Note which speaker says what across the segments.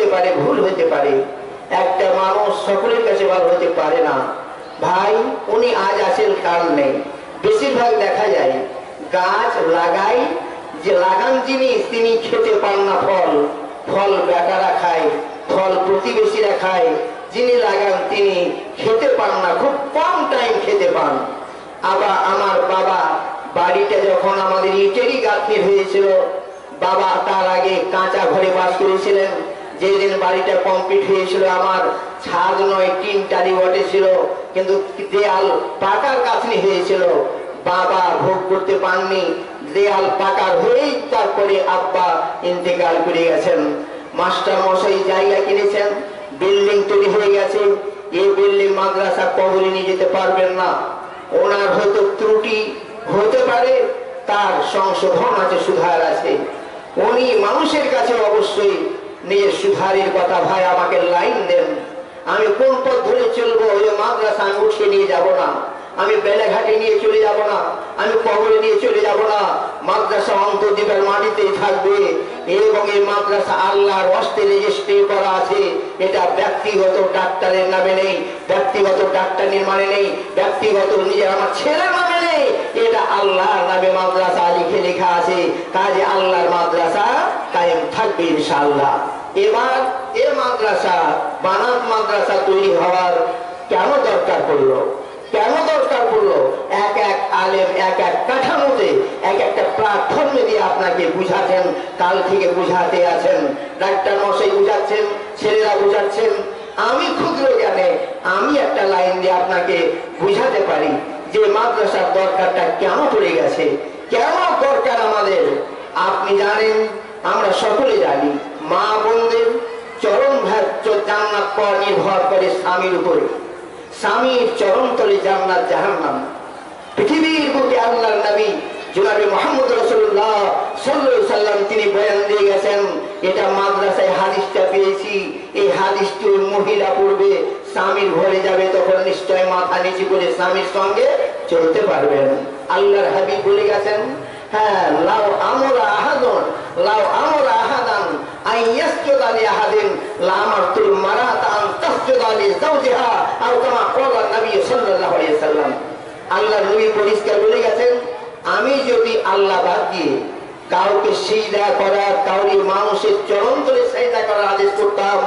Speaker 1: পারে, ভুল হতে পারে। একটা মানুষ সকলের কাছে ভালো হতে পারে না। ভাই উনি আজ আছেন, কাল নেই। বেশিরভাগ দেখা যায় গাছ লাগাই, যে লাগান জিনিস তিনি খেতে পান না ফল, ফল বেটারা খায়, ফল প্রতিবেশীরা খায়, যিনি লাগান তিনি খেতে পান না, খুব কম টাইম খেতে পান। আবার আমার বাবা বাড়িটা যখন আমাদের ইটেরই গাঁথনি হয়েছিল, বাবা তার আগে কাঁচা ঘরে বাস করেছিলেন। যেদিন বাড়িটা কমপ্লিট হয়েছিল আমার ছাদ নয় টিন টালি বটে ছিল, কিন্তু দেয়াল পাকার গাঁথনি হয়েছিল। বাবা ভোগ করতে পাননি, দেয়াল পাকার হয়েই তারপরে আব্বা ইন্তেকাল করে গেছেন। মাস্টার মশাই জায়গা কিনেছেন, বিল্ডিং তৈরি হয়ে গেছে। এই বিল্ডিং মাদ্রাসা কবরে নিয়ে যেতে পারবেন না। ওনার হয়তো ত্রুটি হতে পারে, তার সংশোধন আছে, সুধার আছে। উনি মানুষের কাছে অবশ্যই নিজের সুধারের কথা, ভাই আমাকে লাইন দেন, আমি কোন পথ ধরে চলবো, ওই মাদ্রাসা আমি উঠিয়ে নিয়ে যাব না, আমি বেলাঘাটে নিয়ে চলে যাব না, আমি কবরে নিয়ে চলে যাব না। মাদ্রাসা অন্তর্দ্বীপের মাটিতেই থাকবে, এবং এই মাদ্রাসা আল্লাহর হস্তে রেজিস্ট্রি করা আছে। এটা ব্যক্তিগত ডাক্তারের নামে নেই, ব্যক্তিগত ডাক্তার নির্মাণে নেই, ব্যক্তিগত নিজের আমার ছেলের নামে নেই, এটা আল্লাহর নামে মাদ্রাসা লিখে লেখা আছে। কাজে আল্লাহর মাদ্রাসা কায়েম থাকবে ইনশাআল্লাহ। এবার এ মাদ্রাসা বানাত মাদ্রাসা তৈরি হওয়ার কেন দরকার পড়লো, কেন দরকার পড়লো? এক এক আলেম এক এক কাঠামোতে এক একটা প্ল্যাটফর্মে দিয়ে আপনাকে বুঝাচ্ছেন, কাল থেকে বুঝাতে আছেন। ডাক্তার মশাই বুঝাচ্ছেন, ছেলেরা বুঝাচ্ছেন। আমি ক্ষুদ্র জ্ঞানে আমি একটা লাইন দিয়ে আপনাকে বুঝাতে পারি যে মাদ্রাসার দরকারটা কেন পড়ে গেছে, কেন দরকার আমাদের। আপনি জানেন, আমরা সকলে জানি, মা বোনদের চরম জান্নাত পাওয়া নির্ভর করে স্বামীর উপরে। স্বামীর চরণ তলে জান্নাত জাহান্নাম। পৃথিবীর বুকে আল্লাহর নবী জনাবে মুহাম্মদ রাসূলুল্লাহ সাল্লাল্লাহু আলাইহি সাল্লাম তিনি বয়ান দিয়ে গেছেন। এটা মাদ্রাসায় হাদিসটা পেয়েছি, এই হাদিসটি মহিলা পড়বে, স্বামীর ঘরে যাবে, তখন নিশ্চয় মাথা নিচু করে স্বামীর সঙ্গে চলতে পারবেন। আল্লাহর হাবিব বলে গেছেন, হ্যাঁ, লাউ আমরা আহাদুন, লাউ আমরা আহাদান আইয়াসজুদা লিআহাদিন লামারতুল মারাতা আন তাসজুদা লিজাওজিহা আও কামা ক্বালা নবী সাল্লাল্লাহু আলাইহি সাল্লাম। আল্লাহর নবী পরিষ্কার বলে গেছেন, আমি যদি আল্লাহ বাদ দিয়ে কাউকে সিজদা করার, কাউরি মানুষের চরণ তলে সিজদা করার আদেশ করতাম,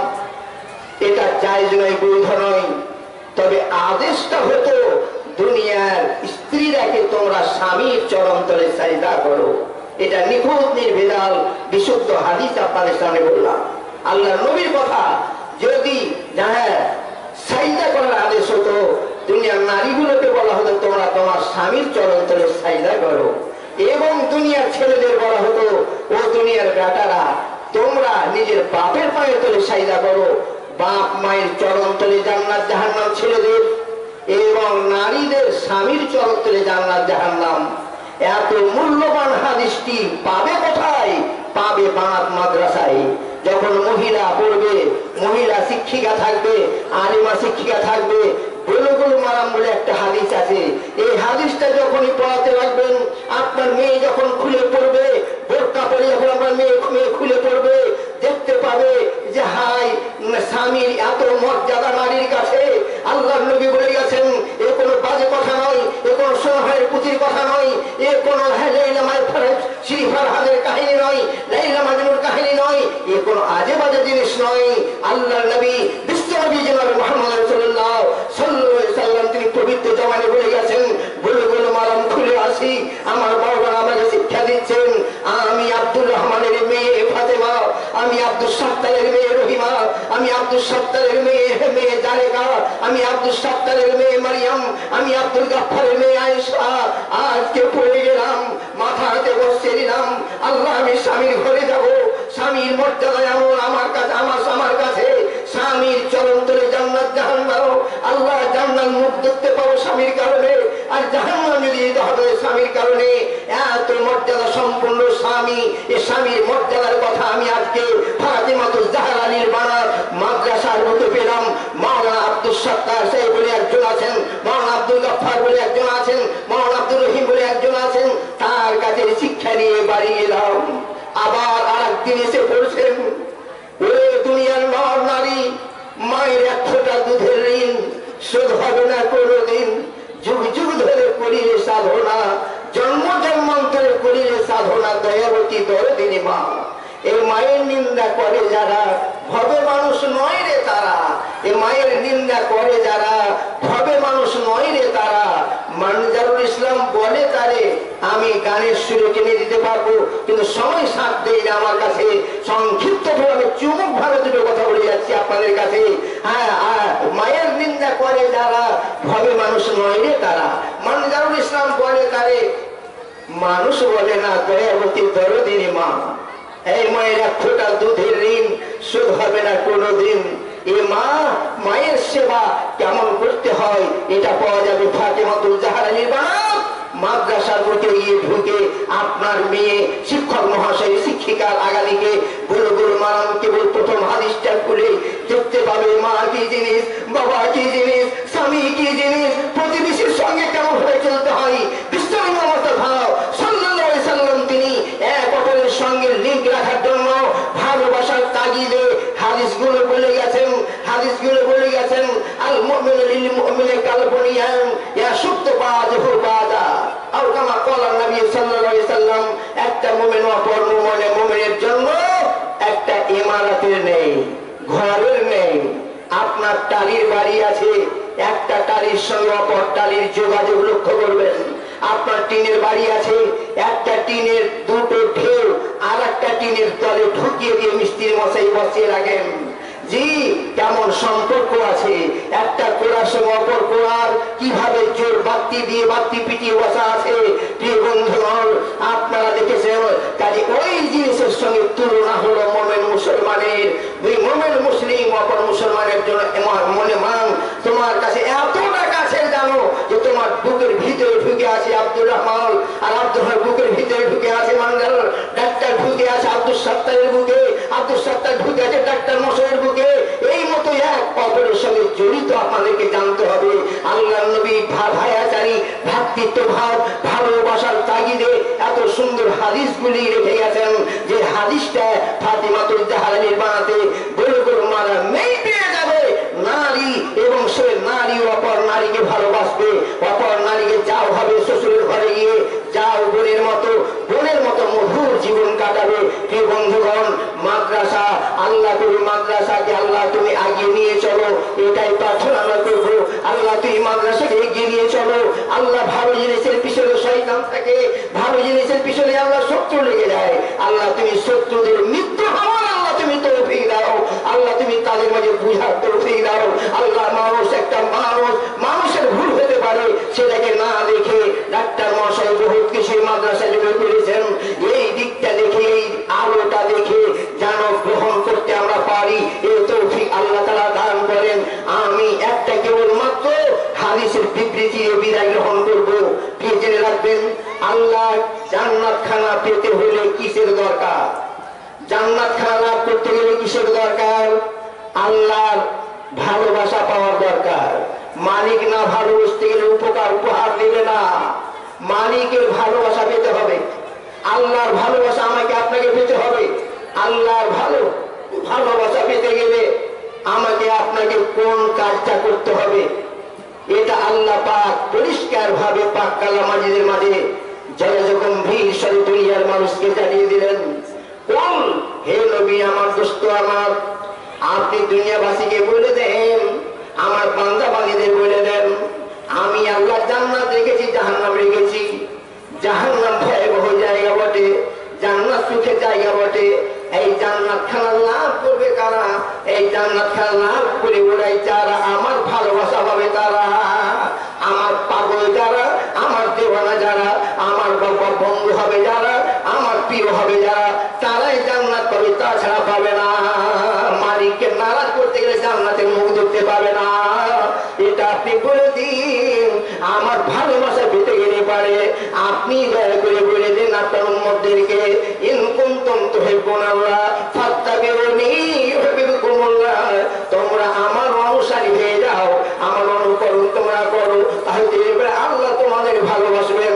Speaker 1: এটা জায়েজ নয়, বৈধ নয়। তবে আদেশটা হতো দুনিয়ার স্ত্রীরাকে তোমরা স্বামীর চরণ তলে সিজদা করো। এটা নিখুঁত নির্ভেজাল বিশুদ্ধ হাদিস আপনাদের সামনে বললাম। আল্লাহর নবীর কথা, যদি সিজদা করার আদেশ হতো, দুনিয়ার নারীগুলোকে বলা হতো তোমরা তোমার স্বামীর চরণ তলে সিজদা করো, এবং দুনিয়ার ছেলেদের বলা হতো ও দুনিয়ার বেটারা তোমরা নিজের বাপের পায়ের তলে সিজদা করো। বাপ মায়ের চরণ তলে জান্নাত জাহান্নাম ছেলেদের, এবং নারীদের স্বামীর চরণ তলে জান্নাত জাহান্নাম। এত মূল্যবান হাদিসটি পাবে কোথায়? পাবে বানাত মাদ্রাসায়। যখন মহিলা পড়বে, মহিলা শিক্ষিকা থাকবে, আলিমা শিক্ষিকা থাকবে। বুলুগুল মারাম বলে একটা হাদিস আছে, এই হাদিসটা যখনই পড়াতে লাগবেন, আপনার মেয়ে যখন খুলে পড়বে, বোরকা পরে যখন আপনার মেয়ে খুলে পড়বে, দেখতে পাবে যে হাই স্বামীর এত মর্যাদা নারীর কাছে। আল্লাহর নবী বলে গেছেন, এ কোনো বাজে কথা নয়, এ কোনো সোহায়ের পুঁথির কথা নয়, এ কোনো লাইলা শ্রী ফারহাদের কাহিনী নয়, লাইলা মাজনুর কাহিনী নয়, এ কোনো আজে বাজে জিনিস নয়। আল্লাহর নবী বিশ্বনবী জনাবে মুহাম্মদ রাসূলুল্লাহ সাল্লাল্লাহু আলাইহি সাল্লাম তিনি পবিত্র জবানে বলে গেছেন, বুলুগুল মারাম খুলে আসি, আমার বাবা আমাকে শিক্ষা দিচ্ছেন, আমি আব্দুর রহমানের মেয়ে ফাতেমা, আমি আব্দুল সাত্তারের মেয়ে রহিমা, আমি আব্দুল সাত্তারের মেয়ে জারেকা, আমি আব্দুল সাত্তারের মেয়ে মারিয়াম, আমি আব্দুল গাফফারের মেয়ে আয়েশা। আজকে পড়ে গেলাম, মাথাতে বসে দিলাম, আল্লাহ আমি স্বামীর ঘরে যাব, স্বামীর মর্যাদা এমন আমার কাছে, আমার কাছে স্বামীর চরণ তলে জান্নাত জাহান্নাম। আল্লাহ জান্নাত মুখ দেখতে পাবো স্বামীর কারণে, আর জাহান্নাম যদি যেতে হবে স্বামীর কারণে। এত মর্যাদা সম্পূর্ণ স্বামী, এই স্বামীর মর্যাদার কথা আমি আজকে ফাতিমাতুজ জাহরা নির্বাণার মাদ্রাসার মতো পেলাম। মাওলানা আব্দুল সাত্তার সাহেব বলে একজন আছেন, মাওলানা আব্দুল গাফফার বলে একজন আছেন, মাওলানা আব্দুর রহিম বলে একজন আছেন, তার কাছে শিক্ষা নিয়ে বাড়ি এলাম। আবার আর একদিন এসে পড়ছেন, ওই দুনিয়ার নর নারী মায়ের এক ফোঁটা দুধের ঋণ শোধ হবে না কোনোদিন। যুগ যুগ ধরে করিলে সাধনা, জন্ম জন্মান্তরে করিলে সাধনা, দয়াবতী দরদিনী মা। এই মায়ের নিন্দা করে যারা ভবে মানুষ নয় রে তারা। এই মায়ের নিন্দা করে যারা ভবে মানুষ নয় রে তারা। মানজারুল ইসলাম বলে তারে আমি গানের সুরে টেনে দিতে পারবো, কিন্তু সময় সাথ দেয় না আমার কাছে। সংক্ষিপ্ত ভাবে চুমুক ভাবে দুটো কথা বলে যাচ্ছি আপনাদের কাছে। হ্যাঁ, মায়ের নিন্দা করে যারা ভবে মানুষ নয় রে তারা। মানজারুল ইসলাম বলে তারে মানুষ বলে না, দয়াবতী দরদিনী মা। এই মায়ের এক ফোঁটা দুধের ঋণ শোধ হবে না কোনোদিন। এ মা, মায়ের সেবা কেমন করতে হয় এটা পাওয়া যাবে ফাতেমাতুল জাহরানির বানাম মাদ্রাসার মধ্যে গিয়ে ঢুকে আপনার মেয়ে শিক্ষক মহাশয় শিক্ষিকার আগামীকে বুলবুল মারাম কেবল প্রথম হাদিসটা খুলে দেখতে পাবে মা কি জিনিস, বাবা কি জিনিস, স্বামী কি জিনিস, প্রতিবেশীর সঙ্গে কেমন ভাবে চলতে হয়। বিশ্বনবী মুহাম্মদ সাল্লাল্লাহু আলাইহি সাল্লাম তিনি এক অপরের সঙ্গে লিঙ্ক রাখার জন্য ভালোবাসার তাগিদে হাদিসগুলো বলে গেছেন। হাদিসগুলো বলে গেছেন আল মুমিনু লিল মুমিনি কাল বুনিয়ান ইয়াশুদ্দু বাযুহু বাযা। আর কামা ক্বালা নবী সাল্লাল্লাহু আলাইহি সাল্লাম, একটা মুমিন অপর মুমিনের জন্য একটা ইমারতের নেই, ঘরের নেই। আপনার টালির বাড়ি আছে, একটা টালির সঙ্গে অপর টালির যোগাযোগ লক্ষ্য করবেন। আপনার টিনের বাড়ি আছে, একটা টিনের দুটো ঢেউ আর একটা টিনের তলে ঢুকিয়ে দিয়ে মিস্ত্রি মশাই বসিয়ে রাখেন। জি, কেমন সম্পর্ক আছে একটা কোড়ার সঙ্গে অপর কোড়ার, কিভাবে জোর বাতি দিয়ে বাতি পিটিয়ে বসা আছে। প্রিয় বন্ধুগণ, আপনারা দেখেছেন। কাজে ওই জিনিসের সঙ্গে তুলনা হলো মোমেন মুসলমানের। ওই মোমেন মুসলিম অপর মুসলমানের জন্য মনে মান তোমার কাছে এতটা কাছে জানো যে তোমার বুকের ভিতরে ঢুকে আছে আব্দুর রহমান, আর আব্দুর বুকের ভিতরে ঢুকে আছে মানজার, ডাক্তার ঢুকে আছে আব্দুল সত্তারের বুকে, আব্দুল সত্তার ঢুকে আছে ডাক্তার মশাইয়ের বুকে। এই মতো এক অপরের সঙ্গে জড়িত আপনাদেরকে জানতে হবে। আল্লাহর নবী ভাইয়াচারী ভ্রাতৃত্ব ভাব ভালোবাসার তাগিদে এত সুন্দর হাদিসগুলি রেখে গেছেন, যে হাদিসটা ফাতিমাতুল জাহরানির বানাতে বুলবুল মারা নেই পেয়ে যাবে নারী, এবং সে নারী অপর নারীকে ভালোবাসবে। অপর নারীকে যাও হবে শ্বশুরের ঘরে গিয়ে যাও বোনের মতো মধুর জীবন কাটাবে। প্রিয় বন্ধুগণ, মাদ্রাসা আল্লাহ তুমি মাদ্রাসাকে আল্লাহ তুমি আগিয়ে নিয়ে চলো, এটাই প্রার্থনা আমরা করবো। আল্লাহ তুমি মাদ্রাসাকে এগিয়ে নিয়ে চলো। আল্লাহ ভালো জিনিসের পিছনে শয়তান থাকে, ভালো জিনিসের পিছনে আল্লাহ শত্রু লেগে যায়। আল্লাহ তুমি শত্রুদের মৃত্যু হওয়ার আল্লাহ তুমি তৌফিক দাও। আল্লাহ তুমি তাদের মাঝে বুঝার তৌফিক দাও। আল্লাহ একটা মানুষের ভুল হতে পারে, সেটাকে না দেখে ডাক্তার মহাশয় বহুত কিছু মাদ্রাসা জন্য করেছেন। এই দিকটা দেখে, এই আলোটা দেখে যেন গ্রহণ করতে আমরা পারি, এই তৌফিক আল্লাহ তাআলা দান করেন। আমি একটা কেবলমাত্র হাদিসের বিবৃতি বিদায় গ্রহণ করবো। প্রিয় জেনে রাখবেন, আল্লাহ জান্নাত খানা পেতে হলে কিসের দরকার? জান্নাত খানা লাভ করতে গেলে কিসের দরকার? আল্লাহর ভালোবাসা পাওয়ার দরকার। মালিক না ভালোবাসতে গেলে উপহার দেবে না। মালিকের ভালোবাসা পেতে হবে। আল্লাহর ভালোবাসা আমাকে আপনাকে পেতে হবে। আল্লাহর ভালোবাসা পেতে গেলে আমাকে আপনাকে কোন কাজটা করতে হবে, এটা আল্লাহ পাক পরিষ্কার ভাবে পাক কালাম মাজিদের মাঝে জলগম্ভীর স্বরে দুনিয়ার মানুষকে জানিয়ে দিলেন। কোন হে নবী আমার দোস্ত আমার, আপনি দুনিয়াবাসীকে বলে দেন, আমার বান্দা বান্দীদের বলে দেন, আমি আল্লাহ জান্নাত রেখেছি, জাহান্নাম রেখেছি। জাহান্নাম ভয়াবহ জায়গা বটে, জান্নাত সুখের জায়গা বটে। এই জান্নাত খানা লাভ করবে কারা? এই জান্নাত খানা লাভ করে ওরাই যারা আমার ভালোবাসা পাবে তারা, আমার পাগল যারা, আমার দেওয়ানা যারা, আমার বাবা বন্ধু হবে যারা, আমার প্রিয় হবে যারা, তারাই জান্নাত পাবে, তাছাড়া পাবে না। মালিককে নারাজ করতে গেলে জান্নাতের মুখ দেখতে পাবে না। এটা আপনি বলে দিন। আমার ভালোবাসা পেতে গেলে পারে আপনি দয়া করে বলে দিন আপনার উম্মতদেরকে, ইন কুনতুম তুহিব্বুনাল্লাহ ফাত্তাবিউনি ইউহিব্বুকুমুল্লাহ, তোমরা আমার অনুসারী হয়ে যাও, আমার অনুকরণ তোমরা করো, তাহলে আল্লাহ তোমাদের ভালোবাসবেন।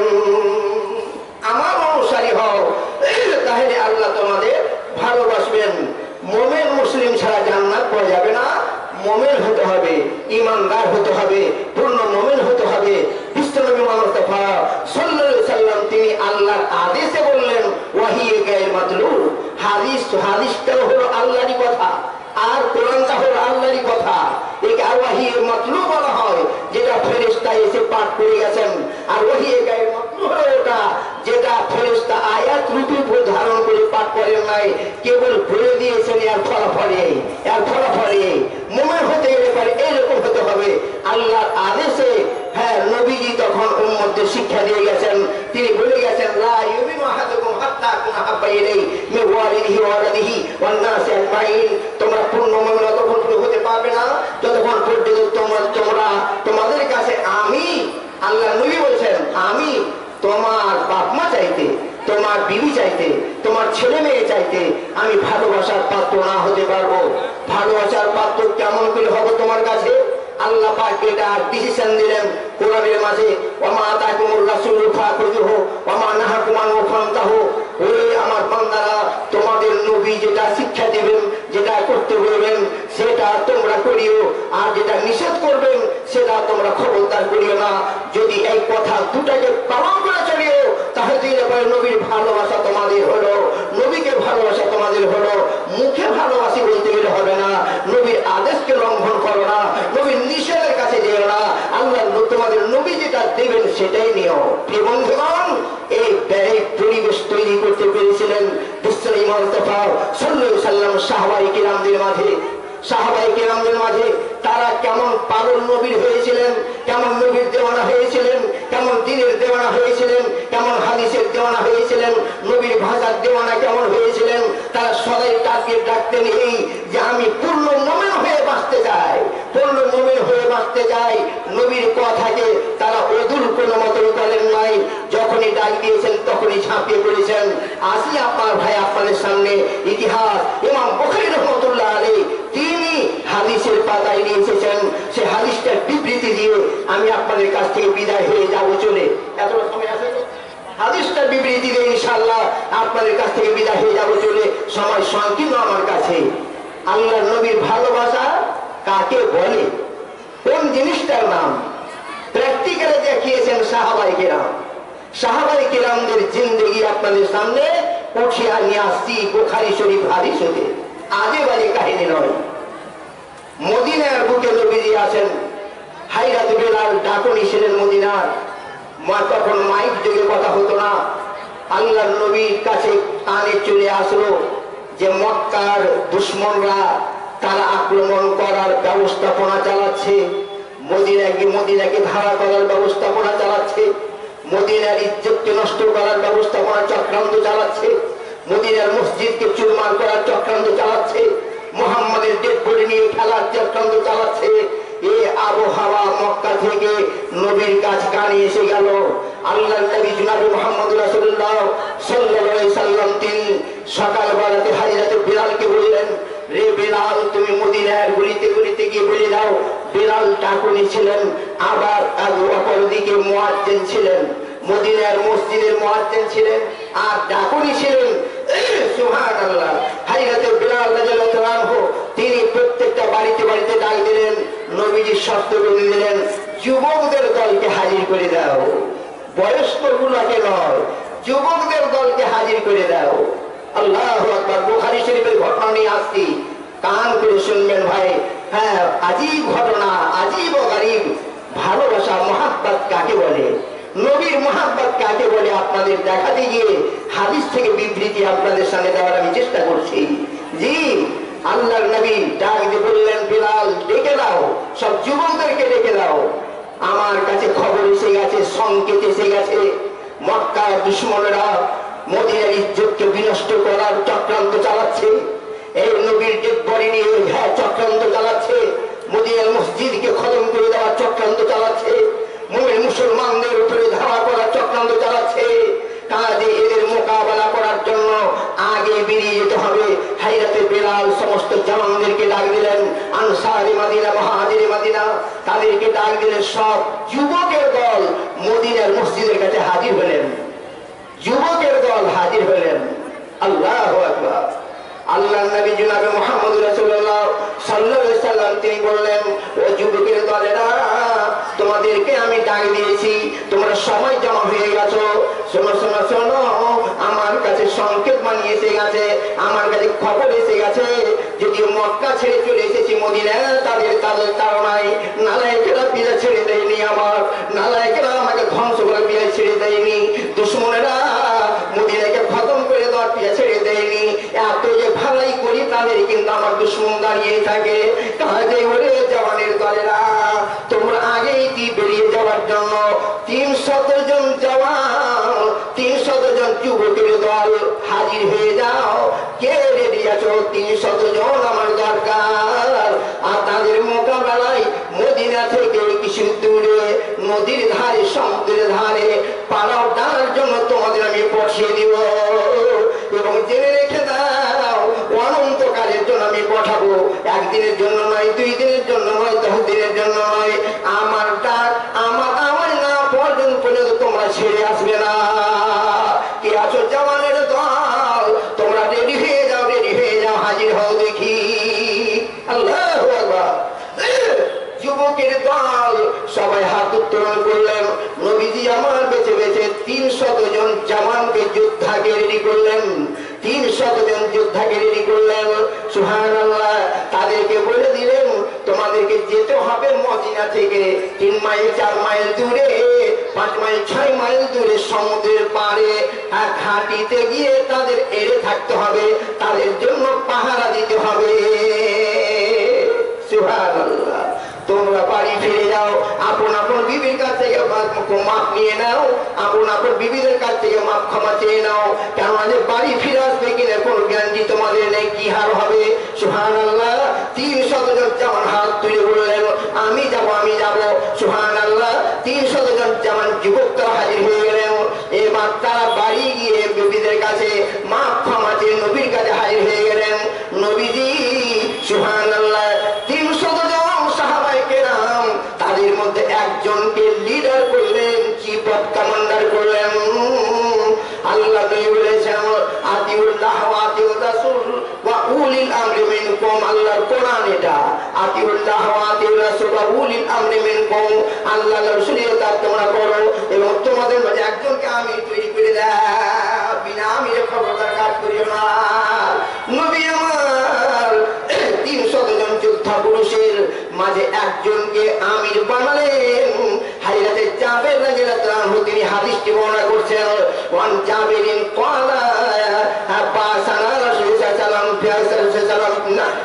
Speaker 1: আমার অনুসারী হও, তাহলে আল্লাহ তোমাদের ভালোবাসবেন। মুমিন মুসলিম ছাড়া পাওয়া যাবে না, মুমিন হতে হবে, ঈমানদার হতে হবে, পূর্ণ মুমিন হতে হবে। বিশ্বনবী মুস্তাফা সাল্লাল্লাহু আলাইহি সাল্লাম তিনি আল্লাহর আদেশে বললেন ওয়াহিয়ে গায়র মাতলু, হাদিসটা হলো আল্লাহরই কথা আর কোরআনটা হলো আল্লাহরই কথা। একে ওয়াহিয়ে মাতলু বলা হয় যেটা ফেরেশতা এসে পাঠ করে গেছেন, আর ওয়াহিয়ে গায়র মাতলু হলো ওটা যেটা ফেরেশতা আয়াত রূপে ধারণ করে পাঠ করেন নাই, কেবল বলে দিয়েছেন এর ফলাফলে মুমিন হতে গেলে পারে এরকম হতে হবে আল্লাহর আদেশে। হ্যাঁ, নবীজি তখন উম্মতদের শিক্ষা দিয়ে গেছেন, তিনি বলে গেছেন লা ইউমিনু আহাদুকুম হাত্তা কুনা হাব্বা ইলাইহি মিন ওয়ালিদিহি ওয়া ওয়ালাদিহি ওয়ান নাসি আজমাইন। তোমরা পূর্ণ মুমিন ততক্ষণ হতে পারবে না যতক্ষণ পর্যন্ত তোমাদের কাছে আমি, আল্লাহ নবী বলছেন, আমি তোমার বাপ মা চাইতে, তোমার বিবি চাইতে, তোমার ছেলে মেয়ে চাইতে আমি ভালোবাসার পাত্র না হতে পারবো। ভালোবাসার পাত্র কেমন করে হবে তোমার কাছে? আল্লাহ পাক এটা ডিসিশন দিলেন কোরআনের মাঝে, ওমা আতাকুমুর রাসূলু ফাখুযুহু ওমা নাহাকুম আনহু ফান্তাহু। ওই আমার বান্দারা, তোমাদের নবী যেটা শিক্ষা দিবেন, যেটা করতে বলবেন সেটা তোমরা করিও, আর যেটা নিষেধ করবেন সেটা তোমরা খবরদার করিও না। যদি এই কথা দুটাকে পালন করে চলিও তাহলে নবীর ভালোবাসা তোমাদের হলো, নবীকে ভালোবাসা তোমাদের হলো। মুখে ভালোবাসি বলতে গেলে হবে না, নবীর আদেশকে লঙ্ঘন করো না, নবীর নিষেধের কাছে যেও না। আল্লাহ তোমাদের নবী যেটা দেবেন সেটাই নিও। প্রিয় বন্ধুগণ, এই পরিবেশ তৈরি করতে পেরেছিলেন বিশ্বনবী মুস্তাফা সাল্লাল্লাহু আলাইহি সাল্লাম সাহাবায়ে কেরামদের মাঝে। তারা কেমন পাগল নবীর হয়েছিলেন, কেমন নবীর দেওয়ানা হয়েছিলেন, কেমন দিনের দেওয়ানা হয়েছিলেন, কেমন হাদিসের দেওয়ানা হয়েছিলেন, নবীর ভাষার দেওয়ানা কেমন হয়েছিলেন। তারা সদাই টার্গেট রাখতেন এই যে আমি পূর্ণ মুমিন হয়ে বাঁচতে চাই, পূর্ণ মুমিন হয়ে বাঁচতে চাই। নবীর কথাকে তারা অদূর কোনো মতই করেন নাই। যখনই ডাক দিয়েছেন তখনই ঝাঁপিয়ে পড়েছেন। আসি আপনার ভাই আপনাদের সামনে ইতিহাস। ইমাম বুখারী রাহমাতুল্লাহ আলাইহি তিনি হাদিসের পাতায় নিয়ে এসেছেন, সে হাদিসটার বিবৃতি দিয়ে আমি আপনাদের কাছ থেকে বিদায় হয়ে যাব চলে। এতটা সময় আছে তো? হাদিসটার বিবৃতি দিয়ে ইনশাআল্লাহ আপনাদের কাছ থেকে বিদায় হয়ে যাব চলে। সময় সংকীর্ণ আমার কাছে। আল্লাহর নবীর ভালোবাসা কাকে বলে, কোন জিনিসটার নাম প্র্যাকটিক্যালে দেখিয়েছেন সাহাবায়ে কেরাম। সাহাবায়ে কেরামদের জিন্দেগি আপনাদের সামনে উঠিয়ে নিয়ে আসছি বুখারী শরীফ হাদিস হতে। আজে বাজে কাহিনী নয়। মদিনার বুকে নবীজি আছেন, হাইরাত বেলাল ডাকনি ছিলেন মদিনার। তখন মাইক যুগে কথা হতো না। আল্লাহর নবীর কাছে কানে চলে আসলো যে মক্কার দুশমনরা তারা আক্রমণ করার ব্যবস্থাপনা চালাচ্ছে, মদিনাকে ধারা করার ব্যবস্থাপনা চালাচ্ছে, মদিনার ইজ্জতকে নষ্ট করার ব্যবস্থাপনা চক্রান্ত চালাচ্ছে, মদিনার মসজিদকে চুরমার করার চক্রান্ত চালাচ্ছে, মুহাম্মাদের ডেড বডি নিয়ে খেলার চক্রান্ত চালাচ্ছে। এই আবহাওয়া মক্কা থেকে নবীর কাছ কানে এসে গেল। আল্লাহর নবী জনাব মুহাম্মদ রাসূলুল্লাহ সাল্লাল্লাহু আলাইহি সাল্লাম তিনি সকালবেলাতে হযরত বিলালকে বললেন, রে বিলাল, তুমি মদিনার গলিতে গলিতে গিয়ে বলে দাও। বিলাল ডাকুনি ছিলেন, আবার অপরদিকে মুয়াজ্জিন ছিলেন, মদিনার মসজিদের মুয়াজ্জিন ছিলেন আর ডাকুনি ছিলেন। সুবহানাল্লাহ। হযরত বিলাল রাদিয়াল্লাহু আনহু তিনি প্রত্যেকটা বাড়িতে বাড়িতে ডাক দিলেন। নবীজি শর্ত করে দিলেন, যুবকদের দলকে হাজির করে দাও, বয়স্ক গুলোকে নয়, যুবকদের দলকে হাজির করে দাও। আল্লাহু আকবার। বুখারী শরীফের ঘটনা নিয়ে আসছি, কান করে শুনবেন ভাই। হ্যাঁ, আজীব ঘটনা, আজীব ও গরীব। ভালোবাসা মহাব্বত কাকে বলে, নবীর মহাব্বত কাকে বলে আপনাদের দেখাতে গিয়ে হাদিস থেকে বিবৃতি আপনাদের সামনে দেওয়ার আমি চেষ্টা করছি। জি, আল্লাহর নবী ডাক দিয়ে বললেন, বিলাল ডেকে দাও, সব যুবকদেরকে ডেকে দাও। আমার কাছে খবর এসে গেছে, সংকেত এসে গেছে, মক্কার দুশমনেরা মদিনার ইজ্জতকে বিনষ্ট করার চক্রান্ত চালাচ্ছে। এই নবীর ডেড বডি নিয়ে চক্রান্ত চালাচ্ছে, মদিনার মসজিদকে খতম করে দেওয়ার চক্রান্ত চালাচ্ছে, মুমিন মুসলমানদের উপরে ধাওয়া করার চক্রান্ত চালাচ্ছে। কাজে এদের মোকাবেলা করার জন্য আগে বেরিয়ে যেতে হবে। হযরত বিলাল সমস্ত জওয়ানদেরকে ডাক দিলেন, আনসারে মদিনা, মুহাজিরে মদিনা, তাদেরকে ডাক দিলেন। সব যুবকের দল মদিনার মসজিদের কাছে হাজির হলেন, যুবকের দল হাজির হলেন। আল্লাহু আকবার। আল্লাহ নবী জনাবে মুহাম্মদ রাসূলুল্লাহ সাল্লাল্লাহু আলাইহি সাল্লাম তিনি বললেন, ও যুবকের দলেরা, তোমাদেরকে আমি ডাক দিয়েছি, তোমরা সবাই জমা হয়ে গেছো। শোনো শোনো শোনো, আমার কাছে সংকেত মানিয়ে এসে গেছে, আমার কাছে খবর এসে গেছে, যদি মক্কা ছেড়ে চলে এসেছি মদিনা, তাদের তাড়নায় নালায়েকেরা পিলা ছেড়ে দেয়নি, আমার নালায়েকেরা আমাকে ধ্বংস করে পিলা ছেড়ে দেয়নি, দুশমনেরা মদিনাকে খতম করে দেওয়ার পিলা ছেড়ে দেয়নি। এত যে ভালাই করি তাদের কিন্তু আমার দুশমন দাঁড়িয়ে থাকে। কাজে ওরে জওয়ানের দলেরা, তোমরা আগেই কি বেরিয়ে যাওয়ার জন্য 300 জন জওয়ান, 300 জন যুবকের দল হাজির হয়ে যাও। কে রেডি আছো? 300 জন আমার দরকার। আর তাদের মোকাবেলায় মদিনা থেকে কিছু দূরে নদীর ধারে, সমুদ্রের ধারে পালাও ডানার জন্য তোমাদের আমি পাঠিয়ে দিব। এবং জেনে রেখে দাও, অনন্তকালের জন্য আমি পাঠাবো, একদিনের জন্য নয়, 2 দিনের জন্য নয়, 10 দিনের জন্য নয়। আমার ডাক আমার না পর্যন্ত তোমরা ছেড়ে আসবে না। কে আছো জওয়ানের দল? তোমরা রেডি হয়ে যাও, রেডি হয়ে যাও, হাজির হও দেখি। আল্লাহু আকবার। যুবকের দল সবাই হাত উত্তোলন করলেন। নবীজি আমার বেছে বেছে 300 জন জওয়ানকে যোদ্ধাকে রেডি করলেন, 300 জন যোদ্ধাকে রেডি করলেন। সুবহানাল্লাহ। তাদেরকে বলে দিলেন, তোমাদেরকে যেতে হবে মদিনা থেকে 3 মাইল 4 মাইল দূরে, 5 মাইল 6 মাইল দূরে সমুদ্রের পাড়ে ঘাটিতে গিয়ে তাদের এড়ে থাকতে হবে, তাদের জন্য পাহারা দিতে হবে। সুবহানাল্লাহ। তোমরা বাড়ি ফিরে যাও, আপন আপন বিবির কাছ থেকে মাপ নিয়ে নাও, আপন আপন বিবিদের কাছ থেকে মাপ ক্ষমা চেয়ে নাও। কেন যে বাড়ি ফিরে আসবে কিনা কোন গ্যারান্টি তোমাদের নেই, কি হার হবে। সুবহানাল্লাহ। 300 জন জওয়ান হাত তুলে বললেন, আমি যাব, আমি যাব। সুবহানাল্লাহ। 300 জন জওয়ান যুবকরা হাজির হয়ে গেলেন। এবার তারা বাড়ি গিয়ে বিবিদের কাছে মাপ ক্ষমা চেয়ে নবীর কাছে হাজির হয়ে গেলেন। নবীজি সুবহানাল্লাহ 300 জন সাহাবায়ে কেরাম, তাদের মধ্যে একজনকে লিডার করলেন, চিফ অফ কমান্ডার করলেন। আল্লাহ নবী বলেছেন, আতিউল্লাহ ওয়া আতিউর রাসূল ওয়া উলিল আমরি মিনকুম। আল্লাহর কোরআন এটা, আতিউল্লাহ ওয়া আতিউর রাসূল ওয়া উলিল আমরি মিনকুম। আল্লাহর রাসূলের তাআত তোমরা করো এবং তোমাদের মাঝে একজনকে আমি তৈরি করে দাও, বিনা আমিরে খবরদার কাজ করিও না। নবী আমার 300 জন যোদ্ধা পুরুষের মাঝে একজনকে আমির বানালেন। হযরত জাবের রাদিয়াল্লাহু আনহু তিনি হাদিসটি বর্ণনা করছেন, ওয়ান জাবেরিন ক্বালা বাসানা রাসূলুল্লাহ সাল্লাল্লাহু আলাইহি ওয়াসাল্লাম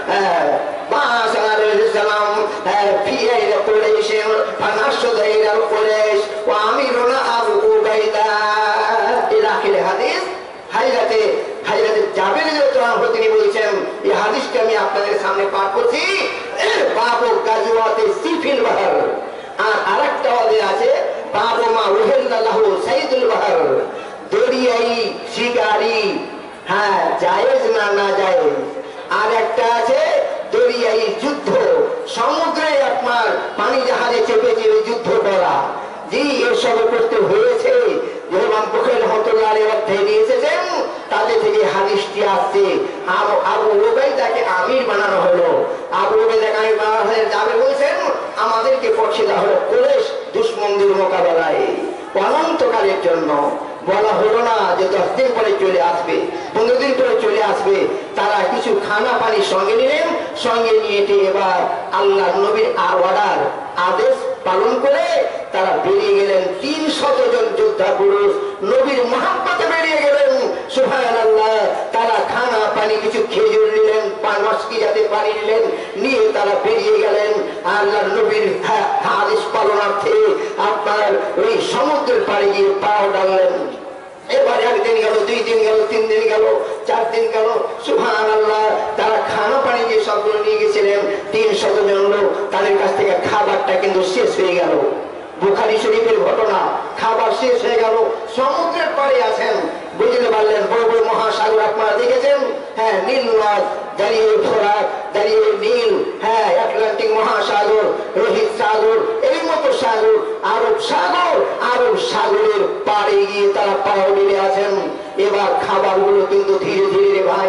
Speaker 1: বাসানা রাসূলুল্লাহ ফিয়াইরা কুরাইশ ফানাশদা ইলা কুরাইশ ওয়া আমিরুনা আবু উবাইদা। এর আখিরে হাদিস হযরত জাবের রাদিয়াল্লাহু আনহু তিনি বলেছেন, এই হাদিসটি আমি আপনাদের সামনে পাঠ করছি। বাবু গাজওয়াতে সিফিল বাহর। আর আরেকটা ওয়াদে আছে, বাবু মা উহিল্লাহু সাইদুল বাহর। দরিয়াই শিকারি, হ্যাঁ, জায়েজ না না জায়েজ। আর একটা আছে দরিয়াই যুদ্ধ, সমুদ্রে আপনার পানি জাহাজে চেপে চেপে যুদ্ধ করা। জি, এসব করতে হয়েছে। ইমাম বুখারী রাহমাতুল্লাহ আলাইহি অধ্যায় দিয়ে এসেছেন, তাদের থেকে হাদিসটি আসছে। আবু উবাইদাকে আমির বানানো হলো। আবু উবাইদাকে আমির বানানো হলে যাবে বলছেন, আমাদেরকে পাঠিয়ে দেওয়া হলো কুরাইশ দুশমনদের মোকাবেলায় অনন্তকালের জন্য। বলা হলো না যে 10 দিন পরে চলে আসবে, 15 দিন পরে চলে আসবে। তারা কিছু খানা পানি সঙ্গে নিলেন, সঙ্গে নিয়ে এবার আল্লাহ নবীর অর্ডার, আদেশ পালন করে তারা বেরিয়ে গেলেন। 300 জন যোদ্ধা পুরুষ নবীর মহব্বতে বেরিয়ে গেলেন। সুবহানাল্লাহ। তারা খানা পানি কিছু খেজুর নিলেন, পানমস্কি যাতে পানি নিলেন, নিয়ে তারা বেরিয়ে গেলেন আল্লাহর নবীর আদেশ পালনার্থে। আপনার ওই সমুদ্রের পাড়ে গিয়ে পাও ডাললেন। এবার 1 দিন গেল, 2 দিন গেল, 3 দিন গেল, 4 দিন গেল। সুবহানাল্লাহ। তারা খানা পানি যে সবগুলো নিয়ে গেছিলেন 300 জন লোক, তাদের কাছ থেকে খাবারটা কিন্তু শেষ হয়ে গেল। বুখারী শরীফের ঘটনা, খাবার শেষ হয়ে গেল। সমুদ্রের পাড়ে আছেন, বুঝতে পারলেন বড় বড় মহাসাগর আপনারা দেখেছেন, হ্যাঁ, নীল নদ, দাঁড়িয়ে ফোরাত, দাঁড়িয়ে নীল, হ্যাঁ, আটলান্টিক মহাসাগর, রোহিত সাগর, এই মতো সাগর, আরব সাগর। আরব সাগরের পাড়ে গিয়ে তারা পাও মিলে আছেন। এবার খাবারগুলো কিন্তু ধীরে ধীরে ভাই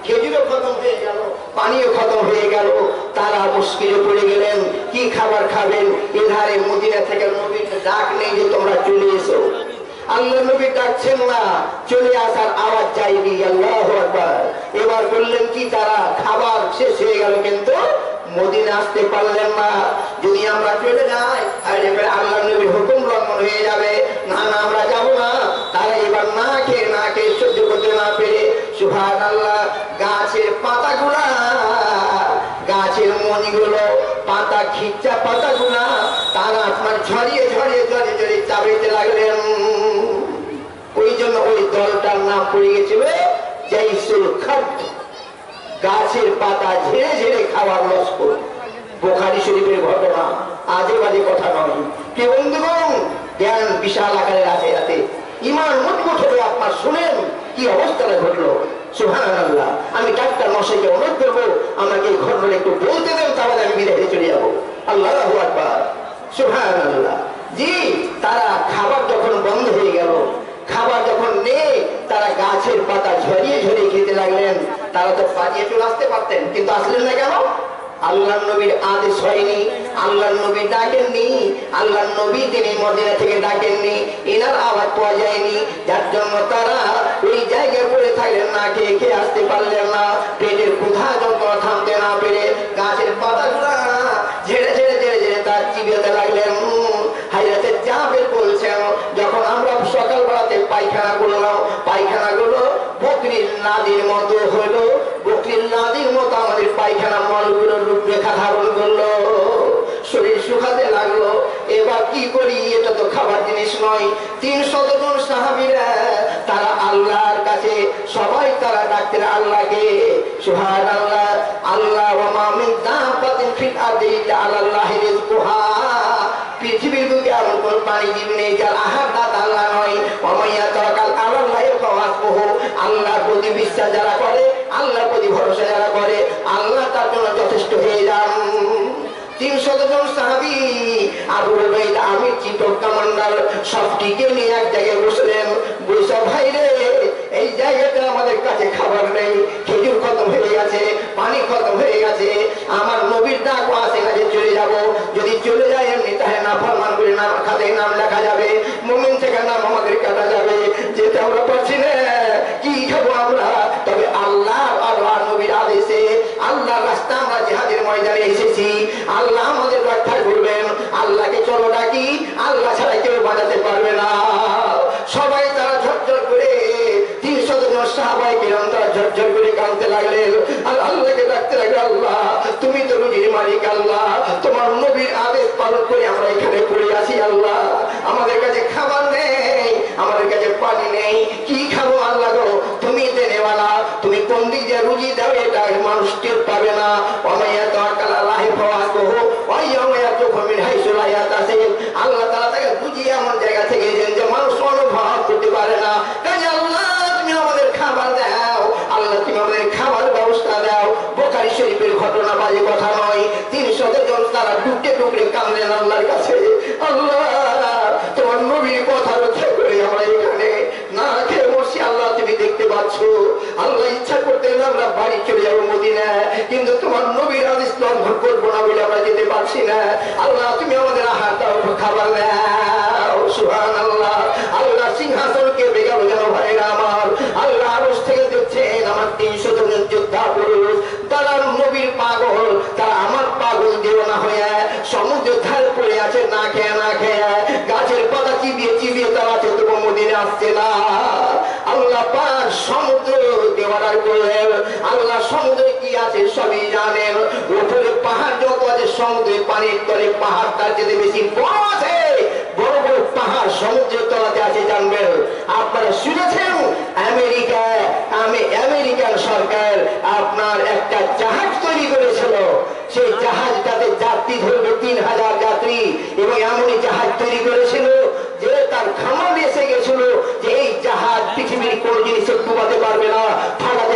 Speaker 1: খেজুরও খতম হয়ে গেল, পানিও খতম হয়ে গেল। তারা মুশকিলে পড়ে গেলেন, কি খাবার খাবেন? এধারে মদিনা থেকে নবীর ডাক নেই যে তোমরা চলে এসো। আল্লাহ নবী ডাকছেন না, চলে আসার আওয়াজ যায়নি। আল্লাহু আকবার। এবার বললেন কি, তারা খাবার শেষ হয়ে গেল কিন্তু মদিনা আসতে পারলেন না। যদি আমরা চলে যাই আল্লাহ নবীর হুকুম লঙ্ঘন হয়ে যাবে। না না, আমরা যাবো না। তারা এবার না খেয়ে সহ্য করতে না পেরে সুবহানাল্লাহ গাছের পাতাগুলা, গাছের মণিগুলো, পাতা খিচ্চা পাতাগুলা তারা আপনার ঝরিয়ে চাবাইতে লাগলেন। ওই জন্য ওই দলটার নাম পড়ে গেছিল জাইসুল খাদ্য, গাছের পাতা ঝেড়ে ঝেড়ে খাওয়ার লস্কর। বুখারী শরীফের ঘটনা, আজে বাজে কথা নয়। কি বন্ধুগণ, জ্ঞান বিশাল আকারের আছে, রাতে ইমান মজবুত হবে। আপনার শুনেন কি অবস্থাটা ঘটলো। সুবহানাল্লাহ। আমি ডাক্তার মশাইকে অনুরোধ করবো আমাকে এই ঘটনা একটু বলতে দেন, তাহলে আমি বিদায় হয়ে চলে যাবো। আল্লাহু আকবার। সুবহানাল্লাহ। জি, তারা খাবার যখন বন্ধ হয়ে গেল, খাবার যখন নেই, তারা গাছের পাতা ঝরিয়ে খেতে লাগলেন। তারা তো পালিয়ে চলে আসতে পারতেন, কিন্তু আসলেন না কেন? আল্লাহ নবীর আদেশ হয়নি, আল্লাহ নবী ডাকেননি, আল্লাহ নবী তিনি মদিনা থেকে ডাকেননি, এনার আওয়াজ পাওয়া যায়নি। যার জন্য তারা ওই জায়গায় পড়ে থাকলেন, না খেয়ে আসতে পারলেন না। পেটের ক্ষুধা যন্ত্রণা থামতে না পেরে গাছের পাতাগুলা ঝেড়ে তার চিবিয়ে লাগলেন। হাজরতে জাবের বলছেন, যখন আমরা সকালবেলাতে পায়খানা করলাম, পায়খানাগুলো বকরির নাদির মতো হলো, বকরির নাদির মতো আমাদের পায়খানা মলগুলো রূপরেখা ধারণ করলো, শরীর শুকাতে লাগলো। এবার কি করি, এটা তো খাবার জিনিস নয়। 300 জন সাহাবীরা তারা আল্লাহর কাছে, সবাই তারা ডাকতেন আল্লাহকে। সুবহানাল্লাহ। আল্লাহ ওয়া মা মিন দাব্বাতিন ফিল আরদি ইল্লা আলাল্লাহি রিজকুহা। পৃথিবীর বুকে এমন কোন প্রাণীজীব নেই যার আহার দাতা আল্লাহ নয়। ওয়া মাইয়া তাওয়াক্কাল আলাল্লাহি ফাহুয়া। আল্লাহর প্রতি বিশ্বাস যারা করে, আল্লাহর প্রতি ভরসা যারা করে, আল্লাহ তার জন্য যথেষ্ট হয়ে যান। 300 জন সাহাবী আবু উবাইদা আমির চিফ অফ কমান্ডার সবটিকে নিয়ে এক জায়গায় বসলেন। বসে, ভাই রে, এই জায়গাতে আমাদের কাছে খাবার নেই, খেজুর খতম হয়ে গেছে, পানি খতম হয়ে গেছে, আমার নবীর ডাক আছে কাছে চলে যাব। যদি চলে যায় এমনি তাহলে নাফরমান করে নাম খাতে নাম লেখা যাবে, মুমিন থেকে নাম আমাদের কাটা যাবে, যেতে আমরা পারছি না। কি খাবো আমরা? তবে আল্লাহ আর নবীর আদেশে আল্লাহর রাস্তা আমরা জিহাদের ময়দানে এসেছি, আল্লাহ আমাদের রক্ষা করবেন। আল্লাহকে চলো ডাকি, আল্লাহ ছাড়া কেউ বাঁচাতে পারবে না। সবাই তারা ঝরঝর করে, 300 জন সাহাবায়ে কিরাম তারা ঝরঝর করে কাঁদতে লাগলেন, আর আল্লাহকে ডাকতে লাগলেন, আল্লাহ তুমি তো রুজির মালিক, আল্লাহ তোমার নবীর আদেশ পালন করে আমরা এখানে পড়ে আছি। আল্লাহ আমাদের কাছে খাবার নেই, আমাদের কাছে পানি নেই, কি খাবো? আল্লাহ গো, তুমি দেনেওয়ালা, তুমি কোন দিক দিয়ে রুজি দাও এটা মানুষ টের পাবে না। আল্লাহ তাআলা তাকে বুঝিয়ে এমন জায়গা থেকে যে মানুষ অনুভব করতে পারে না। আল্লাহ তুমি আমাদের খাবার দাও, আল্লাহ তুমি আমাদের খাবার ব্যবস্থা দাও। বুখারী শরীফের ঘটনা, বাজে কথা নয়। 300 জন তারা টুকরে কাঁদলেন আল্লাহর কাছে, আল্লাহ তোমার নবীর কথা রক্ষা করে আমরা এখানে না খেয়ে মরছি, আল্লাহ তুমি দেখতে পাচ্ছ। আল্লাহ ইচ্ছা করতেন আমরা বাড়ি চলে যাবো মদিনা, কিন্তু তোমার নবীর আদেশ লঙ্ঘন করবো না বলে আমরা যেতে পারছি না। আল্লাহ তুমি আমাদের আহার দাও, খাবার দাও। সুবহানাল্লাহ। আল্লাহ সিংহাসনকে বেগাল যেন ভাইরা আমার, আল্লাহ আরশ থেকে দেখছেন আমার 300 জন যোদ্ধা পুরুষ, তারা নবীর পাগল, তারা আমার পাগল দেওয়ানা হয়ে সমুদ্রের ধারে পড়ে আছে, না খেয়ে গাছের পাতা চিবিয়ে তারা তবু মদিনা আসছে না। আল্লাহ পাক সমুদ্র দেওয়ার করলেন। আল্লাহ সমুদ্রে কি আছে সবই জানেন, উপরে পাহাড় যত আছে সমুদ্রের পানির তলে পাহাড় তার চেয়ে বেশি বড় আছে, বড় বড় পাহাড় সমুদ্রের তলাতে আছে। জানবেন আপনারা শুনেছেন আমেরিকান সরকার আপনার একটা জাহাজ তৈরি করেছিল, সেই জাহাজটাতে যাত্রী ধরবে 3000 যাত্রী, এবং এমনই জাহাজ তৈরি করেছিল যে তার খামার এসে গেছিল যে এই জাহাজ পৃথিবীর কোন জিনিসে ডুবাতে পারবে না, ফাটাতে পারবে না,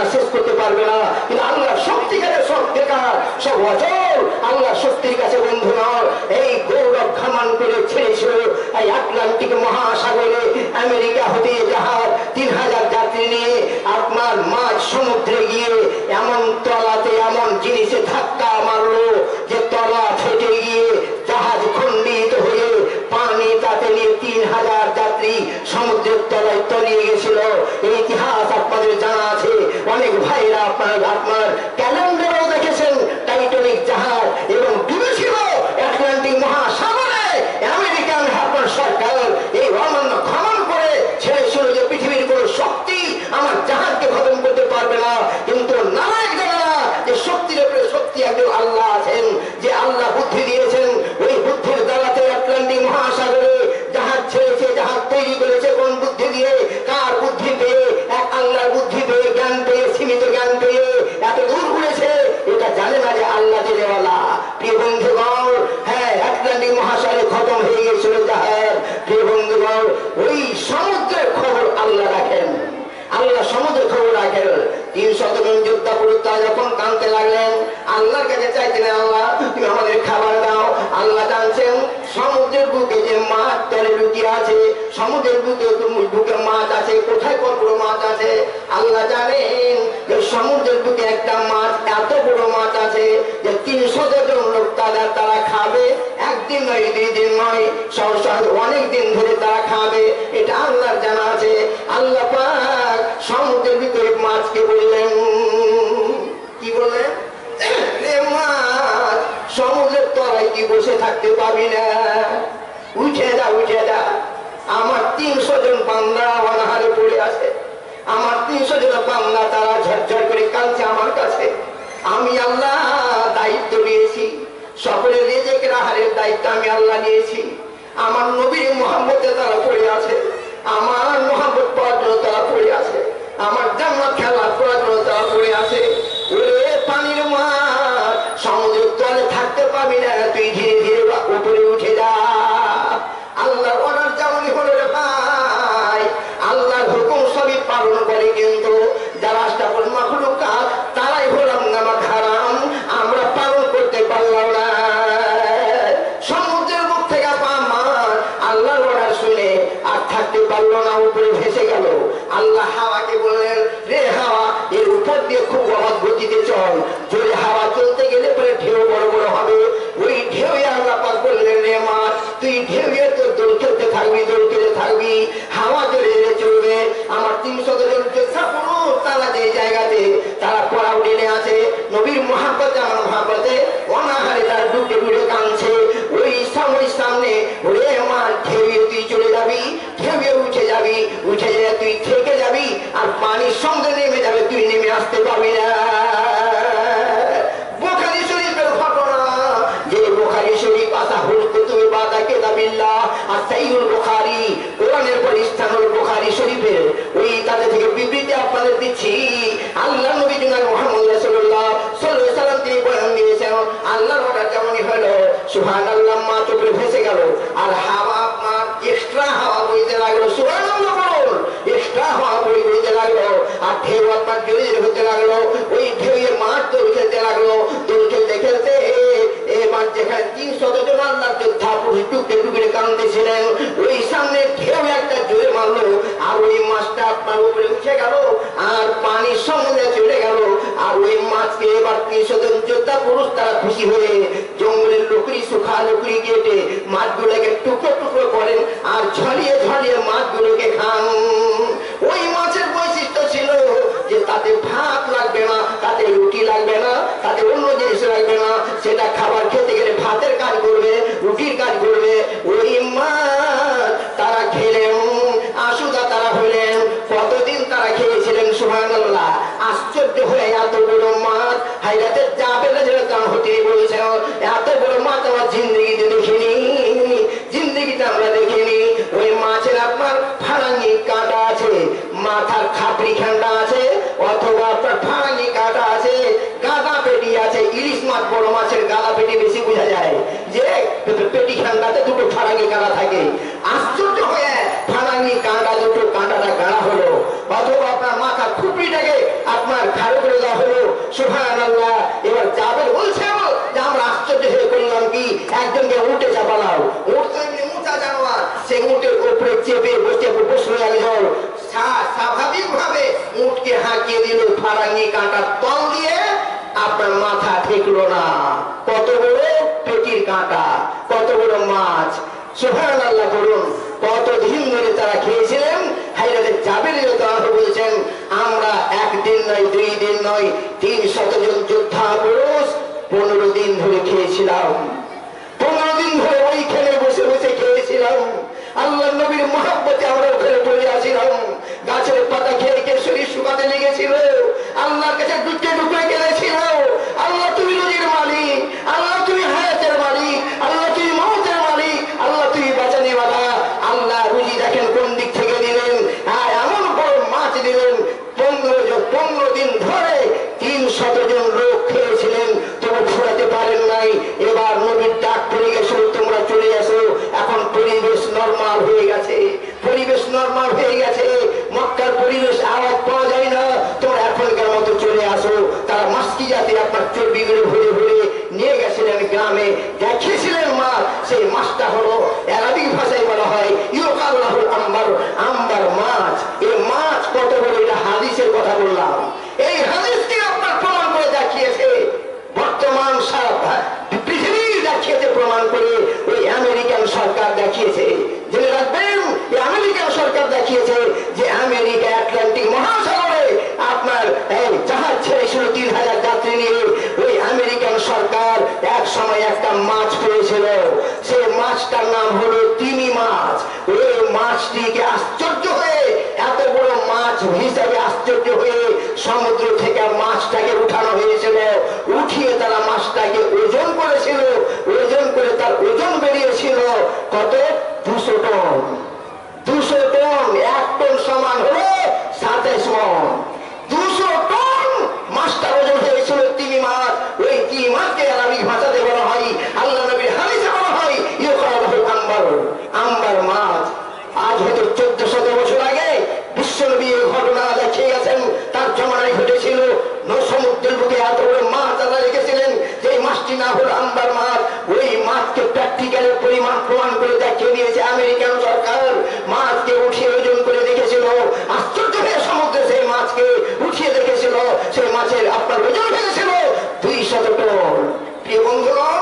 Speaker 1: শেষ করতে পারবে না। কিন্তু আল্লাহ সত্যিকারের সত্যিকার সব অচল আল্লাহ শক্তির কাছে বন্ধু নয়। এই গৌরব খামান করে ছেড়েছিল এই আটলান্টিক মহাসাগরে আমেরিকা হতে জাহাজ 3000 যাত্রী নিয়ে আপনার মাঝ সমুদ্রে গিয়ে এমন তলাতে এমন জিনিসে ধাক্কা মারলো যে তলা ফেটে গিয়ে জাহাজ খণ্ডিত হয়ে পানি তাতে নিয়ে 3000 যাত্রী সমুদ্রের তলায় তলিয়ে গেছিল। এই ইতিহাস আপনাদের জানা আছে। অনেক ভাইরা আপনার ক্যালেন্ডারও দেখেছেন টাইটানিক জাহাজ এবং ডুবেছিল আটলান্টিক মহাসাগরে। আমেরিকান আপনার সরকার এই অমান্য খনন করে ছেড়েছিল যে পৃথিবীর কোন শক্তি আমার জাহাজকে খতম করতে পারবে না। কিন্তু নারায়ণ জানা যে শক্তির উপরে শক্তি একজন আল্লাহ আছেন, যে আল্লাহ বুদ্ধি দিয়েছেন। ওই বুদ্ধির দ্বারাতে আটলান্টিক মহাসাগরে জাহাজ ছেড়েছে, জাহাজ তৈরি করেছে কোন বুদ্ধি দিয়ে? কার বুদ্ধি পেয়ে? এক আল্লাহর বুদ্ধি পেয়ে, জ্ঞান পেয়ে, সীমিত জ্ঞান পেয়ে এত দূর ঘুরেছে। এটা জানে না যে আল্লাহ দেওয়ালা। প্রিয় বন্ধুগণ, হ্যাঁ আটলান্টিক মহাসাগরে খতম হয়ে গেছিল জাহাজ। প্রিয় বন্ধুগণ, ওই সমুদ্রের খবর আল্লাহ রাখেন। আল্লাহ সমুদ্রের খবর রাখেন। 300 জন যোদ্ধা পুরুষ যখন কাঁদতে লাগলেন, আল্লাহর কাছে চাইতেন, আল্লাহ তুমি আমাদের খাবার দাও। আল্লাহ জানছেন সমুদ্রের বুকে যে মাছ তলে লুকিয়ে আছে, সমুদ্রের বুকে মাছ আছে, কোথায় কত বড় মাছ আছে আল্লাহ জানেন। যে সমুদ্রের বুকে একটা মাছ, এত বড় মাছ আছে যে 300 জন লোক তারা খাবে। একদিন নয়, 2 দিন নয়, অনেক দিন ধরে তারা খাবে। এটা আল্লাহর জানা আছে। আল্লাহ পাক সমুদ্রের ভিতরে মাছকে বললেন, কি বললেন? রে মাছ, সমুদ্রের তলায় কি বসে থাকতে পাবি না? উঠে যা, উঠে যা। আমার 300 জন বান্দা অনাহারে পড়ে আছে। আমার 300 জন বান্দা তারা ঝরঝর করে কাঁদছে আমার কাছে। আমি আল্লাহ দায়িত্ব নিয়েছি, সকলের রিজিকের আহারের দায়িত্ব আমি আল্লাহ নিয়েছি। আমার নবীর মুহাম্মদে তারা পড়ে আছে, আমার মুহাম্মদ পাওয়ার জন্য তারা পড়ে আছে, আমার জান্নাত খেলা করার জন্য তারা পড়ে আছে। ওরে পানির মাছ, সমুদ্রের তলে থাকতে পাবি না, তুই ধীরে ধীরে উপরে উঠে যা। আল্লাহর অর্ডার যেমনই হলো রে ভাই, আল্লাহর হুকুম সবই পালন করে, কিন্তু যারা আশরাফুল মাখলুকাত তারাই হলাম নামাজ হারাম, আমরা পালন করতে পারলাম না। সমুদ্রের মুখ থেকে মাছ আল্লাহর অর্ডার শুনে আর থাকতে পারলো না, উপরে ভেসে গেল। আল্লাহ হাওয়াকে বললেন, রে হাওয়া, এর উপর দিয়ে খুব অবাধ গতিতে চল। জোরে হাওয়া চলতে গেলে পরে ঢেউ বড় বড় হবে। ওই ঢেউ আল্লাহ পাক বললেন, রে মাছ, তুই ঢেউ তো দৌড় খেলতে থাকবি, দৌড় খেলতে থাকবি, হাওয়া জোরে চলবে। আমার 300 জন তারা যে জায়গাতে তারা পড়া উঠে আছে, নবীর মহাব্বতে, আমার মহাব্বতে অনাহারে তারা ডুবে ডুবে কাঁদছে। ওই সামনে ওরে আমার ঢেউয়ে তুই চলে যাবি, ঢেউয়ে উঠে যাবি, উঠে গেলে তুই থেকে যাবি, আর পানির সঙ্গে নেমে যাবে, তুই নেমে আসতে পারবি না। বুখারী শরীফের ঘটনা, যে বুখারী শরীফ আসাহুল কুতুব বাদা কিতাবিল্লাহ আর সাহিহুল বুখারী, কোরআনের পর স্থানুল বুখারী শরীফের ওই তাদের থেকে বিবৃতি আপনাদের দিচ্ছি। আল্লাহ নবী জনাব মুহাম্মদ রাসূলুল্লাহ সাল্লাল্লাহু আলাইহি ওয়াসাল্লাম তিনি বয়ান দিয়েছেন, আল্লাহর অর্ডার যেমনই হলো, সুবহানাল্লাহ, মাছ উপরে ভেসে গেল। আর হাওয়া আপনার এক্সট্রা হাওয়া বইতে লাগলো, সুবহানাল্লাহ বলুন, এক্সট্রা হাওয়া বইতে লাগলো। আর ঢেউ আপনার জোরে জোরে হতে লাগলো। ওই ঢেউয়ে মাছ দৌড় খেলতে লাগলো। দৌড় খেলতে খেলতে এবার যেখানে 300 জন আল্লাহর যোদ্ধা পুরুষ টুকরে টুকরে কাঁদতেছিলেন, ওই সামনে ঢেউ একটা জোরে মারলো, আর ওই মাছটা আপনার উপরে উঠে গেল, আর পানির সঙ্গে চলে গেল। আর ওই মাছকে এবার 300 জন যোদ্ধা পুরুষ তারা খুশি হয়ে জঙ্গলের লকড়ি, সুখা লকড়ি কেটে মাছগুলোকে টুকরো টুকরো করেন, আর ঝলিয়ে ঝলিয়ে মাছগুলোকে খান। ওই মাছের বৈশিষ্ট্য ছিল যে তাতে ভাত লাগবে না, তাতে রুটি লাগবে না, তাতে অন্য জিনিস লাগবে না। সেটা খাবার খেতে গেলে ভাতের কাজ করবে, রুটির কাজ করবে। ওই মাছ তারা খেলেন, আশুদা তারা হলেন। কতদিন তারা খেয়েছিলেন, সুবহানাল্লাহ। আশ্চর্য হয়ে এত বড় মাছ হাইরাতে যাবে না, যেটা কারণ হতে বলছে, এত বড় মাছ আমার জিন্দগিতে দেখিনি, জিন্দগিতে আমরা দেখিনি। ওই মাছের আপনার ফারাঙ্গি কাঁটা আছে, মাথার খাপড়ি খান্ডা আছে, অথবা আপনার ফারাঙ্গি কাঁটা আছে, গাদা পেটি আছে। ইলিশ মাছ বড় মাছের গাদা পেটি তুলনা। কত বড় পেটির কাঁটা, কত বড় মাছ, সুবহানাল্লাহ করুন। কতদিন ধরে তারা খেয়েছিলেন। হাজরত জাবের রাদিয়াল্লাহু আনহু বলছেন, আমরা একদিন নয়, 2 দিন নয়, 300 জন যোদ্ধা পুরুষ 15 দিন ধরে খেয়েছিলাম। 15 দিন ধরে ওইখানে বসে বসে খেয়েছিলাম। আল্লাহ নবীর মহব্বতে আমরা ওখানে পড়ে আসিলাম। গাছের পাতা খেয়ে খেয়ে শরীর শুকাতে লেগেছিল। আল্লাহর কাছে ডুবতে ডুবতে গেলেছিল, আল্লাহ তুমি রুজির মালিক, আল্লাহ তুমি হায়াতের মালিক, আল্লাহ তুমি মওতের মালিক, আল্লাহ তুমি বাঁচানেওয়ালা। আল্লাহ রুজি দেখেন কোন দিক থেকে দিলেন, আর এমন বড় মাছ দিলেন। 15 দিন ধরে 300 জন লোক খেয়েছিলেন, তবু ফুরাতে পারেন নাই। এবার নবীর ডাক পড়ে গেছিল, তোমরা চলে আসো। এখন পরিবেশ নরমাল হয়ে গেছে, পরিবেশ নরমাল হয়ে গেছে। মক্কার পরিবেশ আওয়াজ পাওয়া যায় না, তোমরা এখনকার মতো চলে আসো। তারা মাস্কি জাতি আপনার চর্বিগুলো ভরে ভরে নিয়ে গেছিলেন গ্রামে, দেখিয়েছিলেন মাছ। সেই মাছটা হলো আরবি ভাষায় বলা হয় ইউকাল লাহুল আম্বার, আম্বার মাছ। এই মাছ কত বড়, এটা হাদিসের কথা বললাম। এই হাদিসকে আপনার প্রমাণ করে দেখিয়েছে বর্তমান সারা পৃথিবী, দেখিয়েছে প্রমাণ করে ওই আমেরিকান সরকার দেখিয়েছে। জেনে রাখবেন, এই আমেরিকান সরকার দেখিয়েছে যে আমেরিকা আটলান্টিক মহাসাগরে আপনার জাহাজ ছেড়েছিল 3000 যাত্রী নিয়ে। ওই আমেরিকান সরকার এক সময় একটা মাছ পেয়েছিল, সেই মাছটার নাম হলো তিমি মাছ। ওই মাছটিকে আশ্চর্য হয়ে, এত বড় মাছ হিসাবে আশ্চর্য হয়ে সমুদ্র থেকে মাছটাকে উঠানো হয়েছিল। উঠিয়ে তারা মাছটাকে ওজন করেছিল, ওজন করে তার ওজন বেরিয়েছিল কত, 200 টন। 200 টন, 1 টন সমান হলো 27 মণ। 200 টন মাছটার ওজন হয়েছিল তিমি মাছ। ওই তিমি মাছকে আরবি ভাষাতে বলা হয়, আল্লাহ নবীর হাদিসে বলা হয় ইউকাল লাহুল আম্বার, আম্বার মাছ। আজ হয়তো 1400 বছর আগে বিশ্বনবী এই ঘটনা দেখিয়ে গেছেন। তার জমানায় ঘটেছিল, সমুদ্রের বুকে এত বড় মাছ আল্লাহ রেখেছিলেন, যে মাছটি না হলো আম্বার মাছ। ওই মাছকে প্র্যাকটিক্যালে প্রমাণ করে দেখিয়ে দিয়েছে আমেরিকান সরকার। মাছকে উঠিয়ে ওজন করে দেখেছিল, আশ্চর্য হয়ে সমুদ্রে সেই মাছকে উঠিয়ে দেখেছিল, সেই মাছের আপনার ওজন হয়েছিল 200 টন। প্রিয় বন্ধুগণ,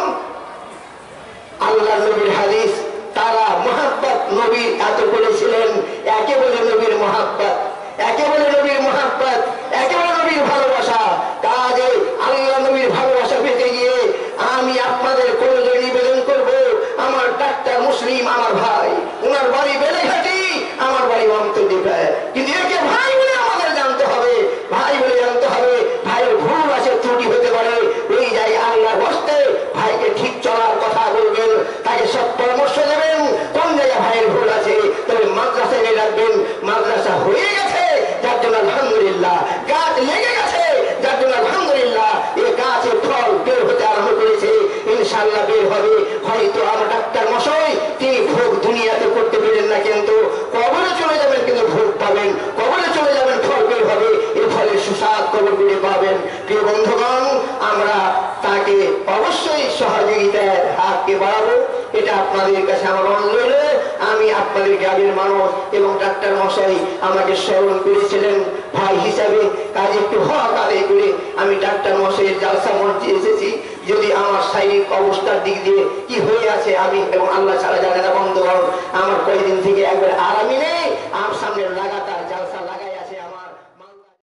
Speaker 1: আল্লাহ নবীর হাদিস, তারা মহাব্বত নবীর এত করেছিলেন। একে বলে নবীর মহাব্বত, একে বলে নবীর মহাব্বত, একে বলে নবীর ভালোবাসা। কাজে আল্লাহ নবীর ভালোবাসা পেতে গিয়ে আমি আপনাদের কোনোদিন নিবেদন করব, আমার ডাক্তার মুসলিম আমার ভাই, ওনার বাড়ি বেলেঘাটি, আমার বাড়ি অন্তর্দ্বীপে, কিন্তু একে ভাই বলে আমাদের জানতে হবে, ভাই বলে জানতে হবে। ভাইয়ের ভুল আছে, ত্রুটি হতে পারে, ওই যাই আল্লাহর হস্তে ভাইকে ঠিক চলার কথা বলবেন, তাকে সব পরামর্শ দেবেন কোন জায়গায় ভাইয়ের ভুল আছে। তবে মাদ্রাসায় রাখবেন, মাদ্রাসা হয়ে গেছে যার জন্য আলহামদুলিল্লাহ, গাছ লেগে গেছে যার জন্য আলহামদুলিল্লাহ। এই গাছের ফল বের হতে আরম্ভ করেছে, ইনশাআল্লাহ বের হবে। হয়তো আমার ডাক্তার মশাই তিনি ভোগ দুনিয়াতে করতে পেরেন না, কিন্তু কবরে চলে যাবেন, কিন্তু ভোগ পাবেন। কবরে চলে যাবেন, ফল বের হবে, এই ফলের সুস্বাদ কবর বেড়ে পাবেন। প্রিয় বন্ধুগণ, আমরা তাকে অবশ্যই সহযোগিতার হাতকে বাড়াবো, এটা আপনাদের কাছে আমার অনুরোধ। আমি আপনাদের গ্রামের মানুষ এবং ডাক্তার মশাই আমাকে স্মরণ করেছিলেন ভাই হিসাবে, কাজে একটু হক আদায় করে আমি ডাক্তার মশাইয়ের জালসা মঞ্চে এসেছি। যদি আমার শারীরিক অবস্থার দিক দিয়ে কি হয়ে আছে আমি এবং আল্লাহ ছাড়া জানে না। বন্ধুগণ, আমার কয়েকদিন থেকে একবার আরামই নেই, আমার সামনে লাগাতার